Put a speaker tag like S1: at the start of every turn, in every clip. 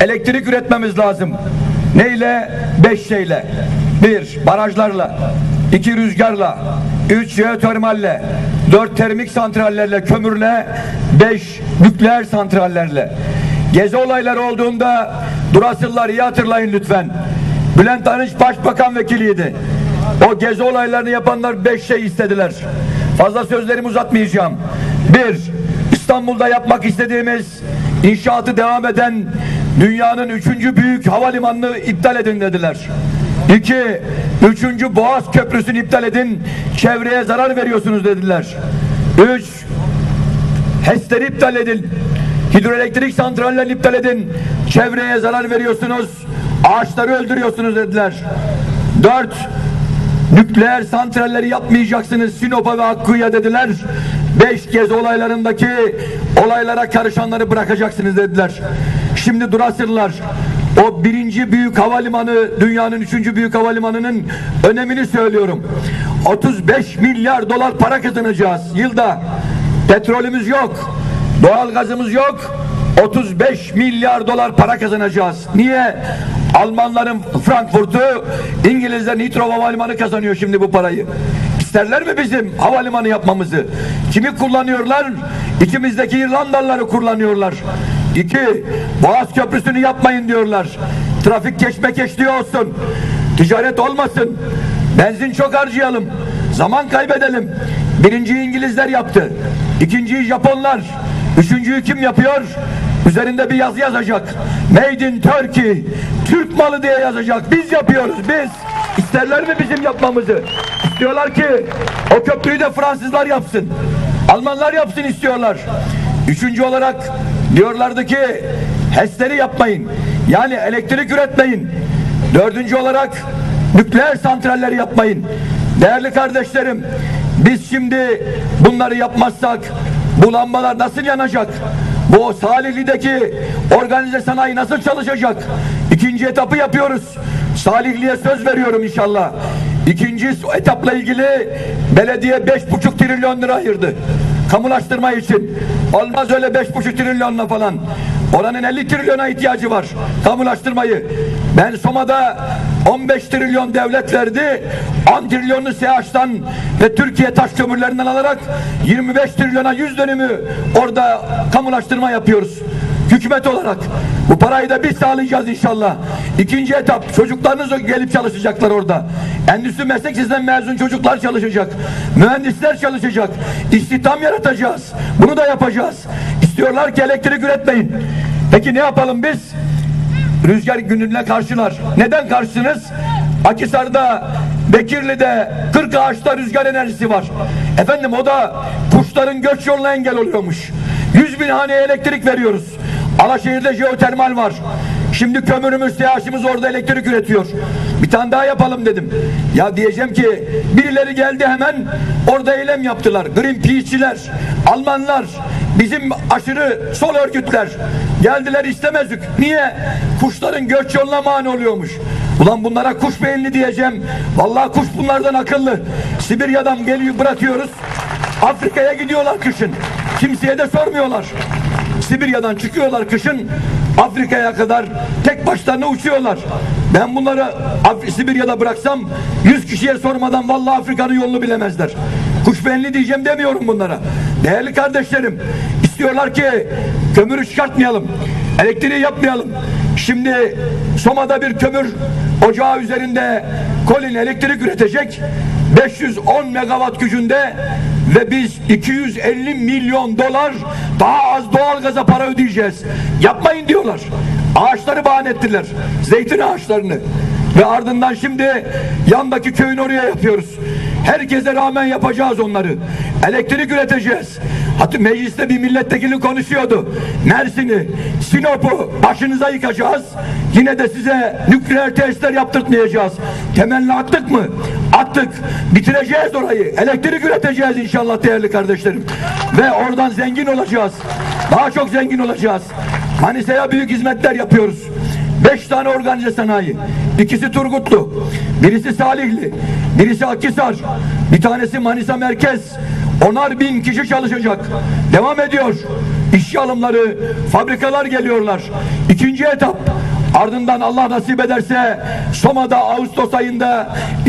S1: elektrik üretmemiz lazım. Neyle? 5 şeyle. 1. Barajlarla, 2. Rüzgarla, 3. Jeotermalle, 4. Termik santrallerle, kömürle, 5. Nükleer santrallerle. Gezi olayları olduğunda Durasıllar iyi hatırlayın lütfen. Bülent Arınç Başbakan Vekiliydi. O gezi olaylarını yapanlar 5 şey istediler. Fazla sözlerimi uzatmayacağım. 1. İstanbul'da yapmak istediğimiz inşaatı devam eden dünyanın 3. büyük havalimanını iptal edin dediler. 2. 3. Boğaz Köprüsü'nü iptal edin. Çevreye zarar veriyorsunuz dediler. 3. HES'leri iptal edin. Hidroelektrik santrallerini iptal edin. Çevreye zarar veriyorsunuz. Ağaçları öldürüyorsunuz dediler. 4. Nükleer santralleri yapmayacaksınız Sinop'a ve Hakkı'ya dediler. 5. Gezi olaylarındaki olaylara karışanları bırakacaksınız dediler. Şimdi Durasırlar, o 1. büyük havalimanı, dünyanın 3. büyük havalimanının önemini söylüyorum. 35 milyar dolar para kazanacağız yılda. Petrolümüz yok, doğalgazımız yok. 35 milyar dolar para kazanacağız. Niye? Almanların Frankfurt'u, İngilizlerin Heathrow havalimanı kazanıyor şimdi bu parayı. İsterler mi bizim havalimanı yapmamızı? Kimi kullanıyorlar? İçimizdeki İrlandalıları kullanıyorlar. 2. Boğaz Köprüsü'nü yapmayın diyorlar. Trafik keşmekeşliği olsun. Ticaret olmasın. Benzin çok harcayalım. Zaman kaybedelim. 1. İngilizler yaptı. 2. Japonlar. 3. kim yapıyor? Üzerinde bir yazı yazacak. Made in Turkey. Türk malı diye yazacak. Biz yapıyoruz, biz. İsterler mi bizim yapmamızı? İstiyorlar ki o köprüyü de Fransızlar yapsın. Almanlar yapsın istiyorlar. 3. olarak diyorlardı ki HES'leri yapmayın. Yani elektrik üretmeyin. 4. olarak nükleer santralleri yapmayın. Değerli kardeşlerim, biz şimdi bunları yapmazsak bu lambalar nasıl yanacak? Bu Salihli'deki organize sanayi nasıl çalışacak? 2. etapı yapıyoruz. Salihli'ye söz veriyorum inşallah. 2. etapla ilgili belediye 5,5 trilyon lira ayırdı. Kamulaştırma için. Olmaz öyle 5,5 trilyonla falan. Oranın 50 trilyona ihtiyacı var. Kamulaştırmayı. Ben Soma'da 15 trilyon devlet verdi. 10 trilyonunu SİHA'dan ve Türkiye taş kömürlerinden alarak 25 trilyona 100 dönümü orada kamulaştırma yapıyoruz. Hükümet olarak. Bu parayı da biz sağlayacağız inşallah. 2. etap. Çocuklarınız gelip çalışacaklar orada. Endüstri meslek lisesinden mezun çocuklar çalışacak. Mühendisler çalışacak. İstihdam yaratacağız. Bunu da yapacağız. İstiyorlar ki elektrik üretmeyin. Peki ne yapalım biz? Rüzgar gününe karşılar. Neden karşısınız? Akhisar'da, Bekirli'de 40 ağaçta rüzgar enerjisi var. Efendim o da kuşların göç yoluna engel oluyormuş. 100.000 haneye elektrik veriyoruz. Alaşehir'de jeotermal var. Şimdi kömürümüz, SİHA'şımız orada elektrik üretiyor. Bir tane daha yapalım dedim. Ya diyeceğim ki birileri geldi hemen orada eylem yaptılar. Greenpeace'çiler, Almanlar, bizim aşırı sol örgütler geldiler istemezdik. Niye? Kuşların göç yoluna mani oluyormuş. Ulan bunlara kuş beyinli diyeceğim. Vallahi kuş bunlardan akıllı. Sibirya'dan geliyor bırakıyoruz. Afrika'ya gidiyorlar kışın. Kimseye de sormuyorlar. Sibirya'dan çıkıyorlar kışın. Afrika'ya kadar tek başlarına uçuyorlar. Ben bunları Sibirya'da bıraksam 100 kişiye sormadan vallahi Afrika'nın yolunu bilemezler. Kuşbeyinli diyeceğim demiyorum bunlara. Değerli kardeşlerim, istiyorlar ki kömürü çıkartmayalım. Elektriği yapmayalım. Şimdi Soma'da bir kömür ocağı üzerinde Kolin elektrik üretecek. 510 megawatt gücünde ve biz 250 milyon dolar daha az doğalgaza para ödeyeceğiz. Yapmayın diyorlar. Ağaçları bahane ettiler. Zeytin ağaçlarını. Ve ardından şimdi yandaki köyün oraya yapıyoruz. Herkese rağmen yapacağız onları. Elektrik üreteceğiz. Hatta mecliste bir milletvekili konuşuyordu. Mersin'i, Sinop'u başınıza yıkacağız. Yine de size nükleer tesisler yaptırtmayacağız. Temelini attık mı? Attık. Bitireceğiz orayı. Elektrik üreteceğiz inşallah değerli kardeşlerim. Ve oradan zengin olacağız. Daha çok zengin olacağız. Manisa'ya büyük hizmetler yapıyoruz. 5 tane organize sanayi. İkisi Turgutlu, birisi Salihli, birisi Akhisar, bir tanesi Manisa Merkez. 10'ar bin kişi çalışacak. Devam ediyor. işçi alımları, fabrikalar geliyorlar. İkinci etap. Ardından Allah nasip ederse Soma'da Ağustos ayında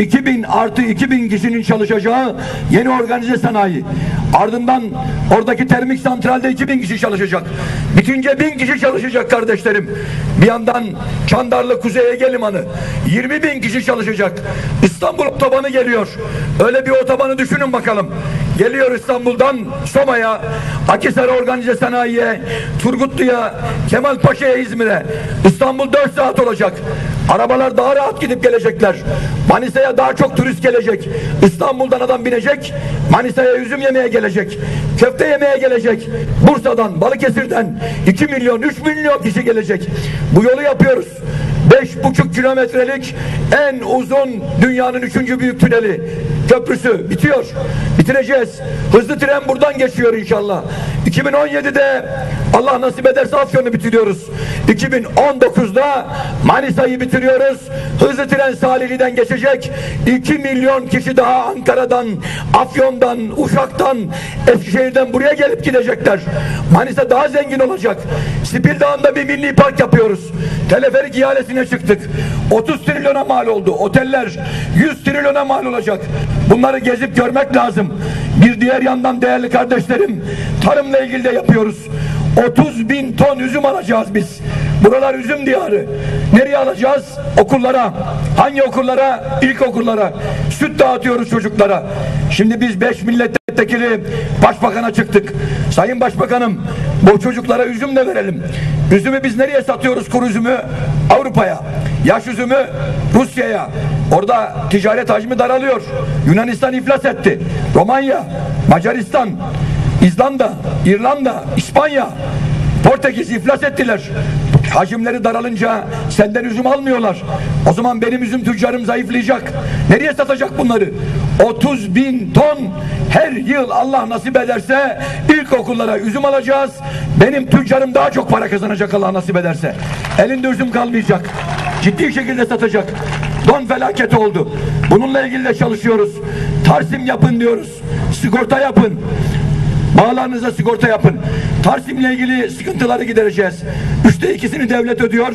S1: 2000 kişinin çalışacağı yeni organize sanayi. Ardından oradaki termik santralde 2000 kişi çalışacak. Bitince 1000 kişi çalışacak kardeşlerim. Bir yandan Çandarlı Kuzey Ege Limanı 20.000 kişi çalışacak. İstanbul otobanı geliyor. Öyle bir otobanı düşünün bakalım. Geliyor İstanbul'dan Soma'ya, Akhisar'a organize sanayiye, Turgutlu'ya, Kemalpaşa'ya, İzmir'e. İstanbul 4 saat olacak. Arabalar daha rahat gidip gelecekler. Manisa'ya daha çok turist gelecek. İstanbul'dan adam binecek, Manisa'ya üzüm yemeye gelecek. Köfte yemeye gelecek. Bursa'dan, Balıkesir'den 2 milyon, 3 milyon kişi gelecek. Bu yolu yapıyoruz. 5,5 kilometrelik en uzun dünyanın 3. büyük tüneli. Köprüsü bitiyor. Bitireceğiz. Hızlı tren buradan geçiyor inşallah. 2017'de Allah nasip ederse Afyon'u bitiriyoruz. 2019'da Manisa'yı bitiriyoruz. Hızlı tren Salihli'den geçecek. 2 milyon kişi daha Ankara'dan, Afyon'dan, Uşak'tan, Eskişehir'den buraya gelip gidecekler. Manisa daha zengin olacak. Spil Dağı'nda bir milli park yapıyoruz. Teleferik ihalesine çıktık. 30 trilyona mal oldu. Oteller 100 trilyona mal olacak. Bunları gezip görmek lazım. Bir diğer yandan değerli kardeşlerim, tarımla ilgili de yapıyoruz. 30.000 ton üzüm alacağız biz. Buralar üzüm diyarı. Nereye alacağız? Okullara. Hangi okullara? İlkokullara. Süt dağıtıyoruz çocuklara. Şimdi biz 5 milletvekili başbakana çıktık. Sayın Başbakanım, bu çocuklara üzüm de verelim. Üzümü biz nereye satıyoruz, kuru üzümü? Avrupa'ya. Yaş üzümü Rusya'ya. Orada ticaret hacmi daralıyor. Yunanistan iflas etti. Romanya, Macaristan, İzlanda, İrlanda, İspanya, Portekiz iflas ettiler. Hacimleri daralınca senden üzüm almıyorlar. O zaman benim üzüm tüccarım zayıflayacak. Nereye satacak bunları? 30.000 ton her yıl Allah nasip ederse ilkokullara üzüm alacağız. Benim tüccarım daha çok para kazanacak Allah nasip ederse. Elinde üzüm kalmayacak. Ciddi şekilde satacak. Don felaketi oldu. Bununla ilgili de çalışıyoruz. Tarsim yapın diyoruz. Sigorta yapın. Bağlarınıza sigorta yapın. Tarsim'le ilgili sıkıntıları gidereceğiz. 2/3'ünü devlet ödüyor.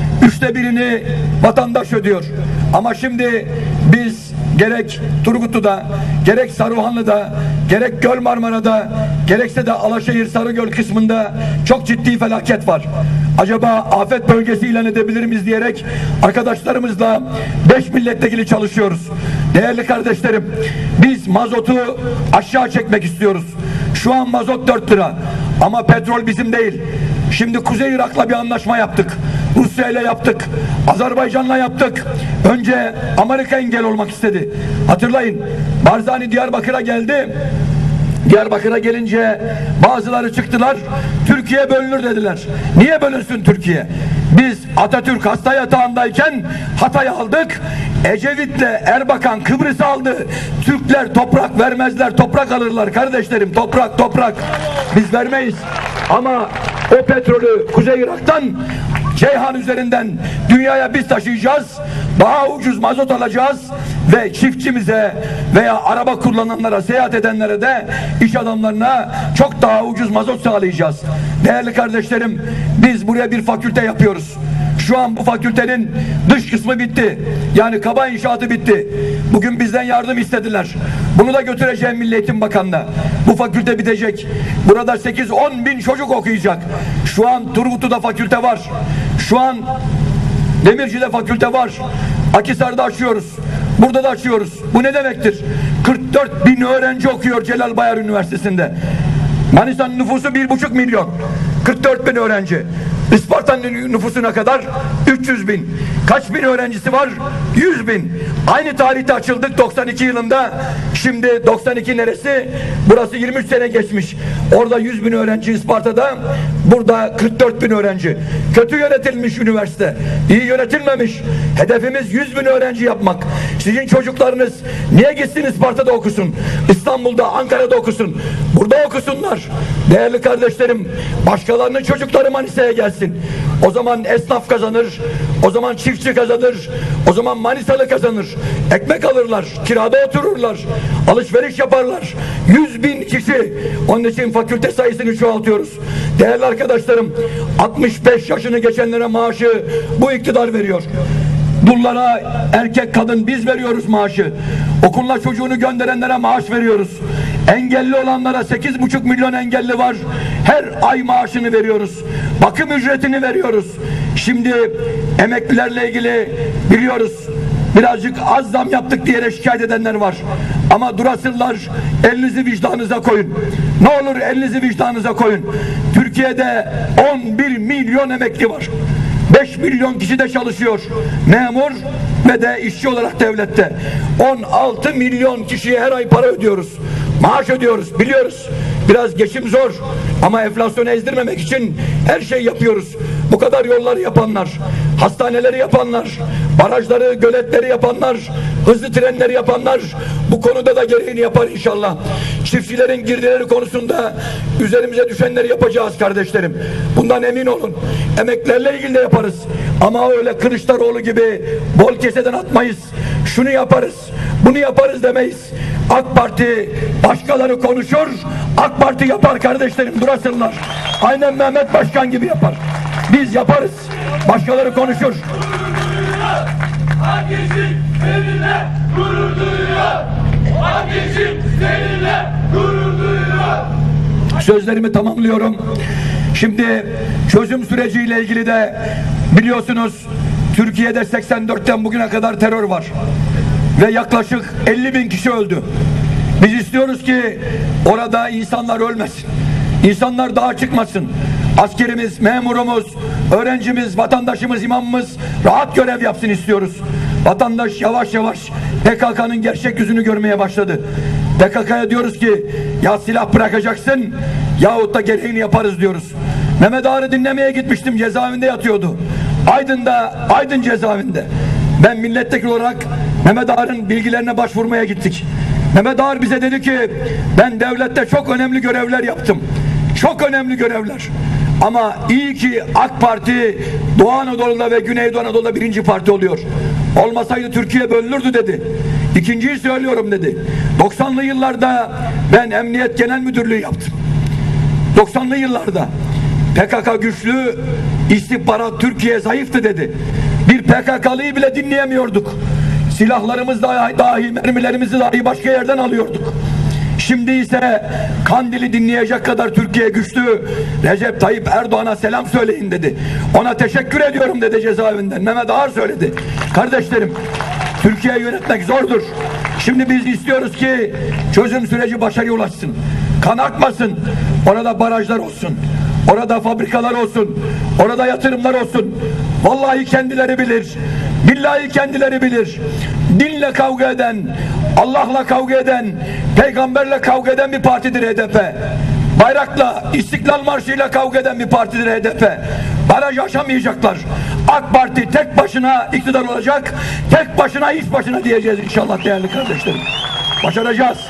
S1: 1/3'ünü vatandaş ödüyor. Ama şimdi biz gerek Turgutlu'da, gerek Saruhanlı'da, gerek Göl Marmara'da, gerekse de Alaşehir Sarıgöl kısmında çok ciddi felaket var. Acaba afet bölgesi ilan edebilir miyiz diyerek arkadaşlarımızla 5 milletvekili çalışıyoruz. Değerli kardeşlerim, biz mazotu aşağı çekmek istiyoruz. Şu an mazot 4 lira. Ama petrol bizim değil. Şimdi Kuzey Irak'la bir anlaşma yaptık. Rusya ile yaptık. Azerbaycan'la yaptık. Önce Amerika engel olmak istedi. Hatırlayın. Barzani Diyarbakır'a geldi. Diyarbakır'a gelince bazıları çıktılar. Türkiye bölünür dediler. Niye bölünsün Türkiye? Biz Atatürk hasta yatağındayken Hatay'ı aldık. Ecevit'le Erbakan Kıbrıs'ı aldı. Türkler toprak vermezler, toprak alırlar kardeşlerim. Toprak, toprak. Biz vermeyiz. Ama o petrolü Kuzey Irak'tan Ceyhan üzerinden dünyaya biz taşıyacağız. Daha ucuz mazot alacağız ve çiftçimize veya araba kullananlara, seyahat edenlere de, iş adamlarına çok daha ucuz mazot sağlayacağız. Değerli kardeşlerim, biz buraya bir fakülte yapıyoruz. Şu an bu fakültenin dış kısmı bitti. Yani kaba inşaatı bitti. Bugün bizden yardım istediler. Bunu da götüreceğim Milli Eğitim Bakanı'na. Bu fakülte bitecek. Burada 8-10 bin çocuk okuyacak. Şu an Turgutlu'da fakülte var. Şu an Demirci'de fakülte var. Akhisar'da açıyoruz. Burada da açıyoruz. Bu ne demektir? 44 bin öğrenci okuyor Celal Bayar Üniversitesi'nde. Manisa'nın nüfusu 1,5 milyon. 44 bin öğrenci. Isparta'nın nüfusuna kadar 300 bin. Kaç bin öğrencisi var? 100 bin. Aynı tarihte açıldık 92 yılında. Şimdi 92 neresi? Burası 23 sene geçmiş. Orada 100 bin öğrenci Isparta'da. Burada 44 bin öğrenci. Kötü yönetilmiş üniversite. İyi yönetilmemiş. Hedefimiz 100 bin öğrenci yapmak. Sizin çocuklarınız niye gitsin Isparta'da okusun? İstanbul'da, Ankara'da okusun. Burada okusunlar. Değerli kardeşlerim, başkalarının çocukları Manisa'ya gelsin. O zaman esnaf kazanır. O zaman çiftçi kazanır. O zaman Manisalı kazanır. Ekmek alırlar. Kirada otururlar. Alışveriş yaparlar. 100.000 kişi. Onun için fakülte sayısını çoğaltıyoruz. Değerli arkadaşlarım, 65 yaşını geçenlere maaşı bu iktidar veriyor. Dullara, erkek kadın biz veriyoruz maaşı. Okuluna çocuğunu gönderenlere maaş veriyoruz. Engelli olanlara 8,5 milyon engelli var. Her ay maaşını veriyoruz. Bakım ücretini veriyoruz. Şimdi emeklilerle ilgili biliyoruz, birazcık az zam yaptık diye şikayet edenler var. Ama durasırlar, elinizi vicdanınıza koyun. Ne olur elinizi vicdanınıza koyun. Türkiye'de 11 milyon emekli var. 5 milyon kişi de çalışıyor. Memur ve de işçi olarak devlette. 16 milyon kişiye her ay para ödüyoruz. Maaş ödüyoruz. Biliyoruz. Biraz geçim zor. Ama enflasyonu ezdirmemek için her şey yapıyoruz. Bu kadar yolları yapanlar, hastaneleri yapanlar, barajları, göletleri yapanlar, hızlı trenleri yapanlar bu konuda da gereğini yapar inşallah. Çiftçilerin girdileri konusunda üzerimize düşenleri yapacağız kardeşlerim. Bundan emin olun. Emeklerle ilgili de yaparız. Ama öyle Kılıçdaroğlu gibi bol keseden atmayız. Şunu yaparız, bunu yaparız demeyiz. AK Parti başkaları konuşur, AK Parti yapar kardeşlerim, durasınlar. Aynen Mehmet Başkan gibi yapar. Biz yaparız, başkaları konuşur.
S2: Herkesin seninle gurur duyuyor. Herkesin seninle gurur duyuyor.
S1: Sözlerimi tamamlıyorum. Şimdi çözüm süreciyle ilgili de biliyorsunuz Türkiye'de 84'ten bugüne kadar terör var. Ve yaklaşık 50.000 kişi öldü. Biz istiyoruz ki orada insanlar ölmesin. İnsanlar dağa çıkmasın. Askerimiz, memurumuz, öğrencimiz, vatandaşımız, imamımız rahat görev yapsın istiyoruz. Vatandaş yavaş yavaş PKK'nın gerçek yüzünü görmeye başladı. PKK'ya diyoruz ki ya silah bırakacaksın yahut da gereğini yaparız diyoruz. Mehmet Ağar'ı dinlemeye gitmiştim, cezaevinde yatıyordu. Aydın cezaevinde. Ben milletvekili olarak Mehmet Ağar'ın bilgilerine başvurmaya gittik. Mehmet Ağar bize dedi ki ben devlette çok önemli görevler yaptım. Çok önemli görevler. Ama iyi ki AK Parti Doğu Anadolu'da ve Güneydoğu Anadolu'da birinci parti oluyor. Olmasaydı Türkiye bölünürdü dedi. İkinciyi söylüyorum dedi. 90'lı yıllarda ben Emniyet Genel Müdürlüğü yaptım. 90'lı yıllarda PKK güçlü, istihbarat Türkiye zayıftı dedi. Bir PKK'lıyı bile dinleyemiyorduk. Silahlarımız dahi, mermilerimizi dahi başka yerden alıyorduk. Şimdi ise Kandil'i dinleyecek kadar Türkiye güçlü. Recep Tayyip Erdoğan'a selam söyleyin dedi. Ona teşekkür ediyorum dedi cezaevinden. Mehmet Ağar söyledi. Kardeşlerim, Türkiye'yi yönetmek zordur. Şimdi biz istiyoruz ki çözüm süreci başarıya ulaşsın. Kan akmasın. Orada barajlar olsun. Orada fabrikalar olsun. Orada yatırımlar olsun. Vallahi kendileri bilir. Billahi kendileri bilir. Dinle kavga eden, Allah'la kavga eden, peygamberle kavga eden bir partidir HDP. Bayrakla, İstiklal Marşı'yla kavga eden bir partidir HDP. Baraj aşamayacaklar. AK Parti tek başına iktidar olacak. Tek başına, iş başına diyeceğiz inşallah değerli kardeşlerim. Başaracağız.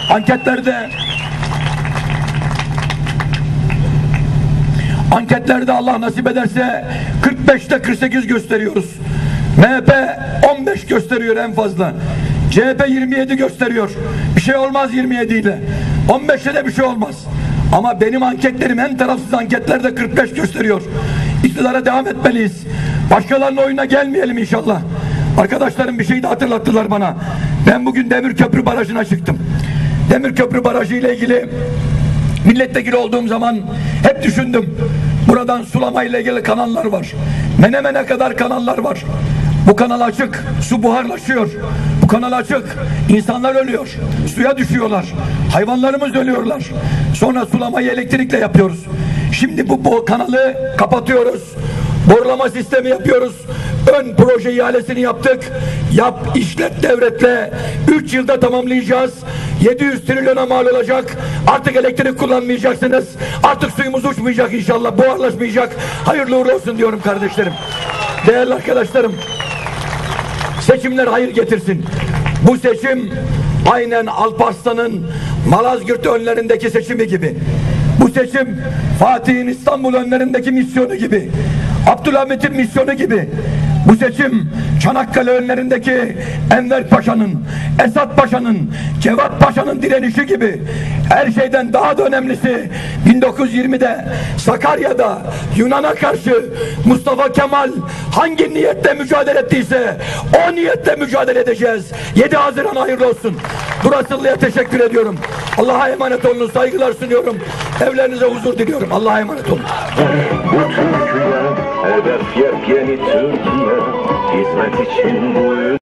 S1: Anketlerde Allah nasip ederse 45'te 48 gösteriyoruz. MHP 15 gösteriyor en fazla. CHP 27 gösteriyor. Bir şey olmaz 27 ile. 15'te de bir şey olmaz. Ama benim anketlerim en tarafsız anketlerde 45 gösteriyor. İktidara devam etmeliyiz. Başkalarının oyuna gelmeyelim inşallah. Arkadaşlarım bir şey de hatırlattılar bana. Ben bugün Demirköprü Barajı'na çıktım. Demirköprü Barajı ile ilgili milletvekili olduğum zaman hep düşündüm. Buradan sulama ile ilgili kanallar var. Menemen'e kadar kanallar var. Bu kanal açık, su buharlaşıyor. Bu kanal açık, insanlar ölüyor. Suya düşüyorlar. Hayvanlarımız ölüyorlar. Sonra sulamayı elektrikle yapıyoruz. Şimdi bu kanalı kapatıyoruz. Borulama sistemi yapıyoruz. Ön proje ihalesini yaptık. Yap, işlet, devretle 3 yılda tamamlayacağız. 700 trilyona mal olacak. Artık elektrik kullanmayacaksınız. Artık suyumuz uçmayacak inşallah. Buharlaşmayacak. Hayırlı uğurlu olsun diyorum kardeşlerim. Değerli arkadaşlarım, seçimler hayır getirsin. Bu seçim aynen Alparslan'ın Malazgirt önlerindeki seçimi gibi. Bu seçim Fatih'in İstanbul önlerindeki misyonu gibi. Abdülhamit'in misyonu gibi. Bu seçim Çanakkale önlerindeki Enver Paşa'nın, Esat Paşa'nın, Cevat Paşa'nın direnişi gibi her şeyden daha da önemlisi 1920'de Sakarya'da Yunan'a karşı Mustafa Kemal hangi niyette mücadele ettiyse o niyette mücadele edeceğiz. 7 Haziran hayırlı olsun. Burasılı'ya teşekkür ediyorum. Allah'a emanet olun. Saygılar sunuyorum. Evlerinize huzur diliyorum. Allah'a emanet olun.
S3: Bu Türkiye hedef yepyeni Türkiye, hizmet için bu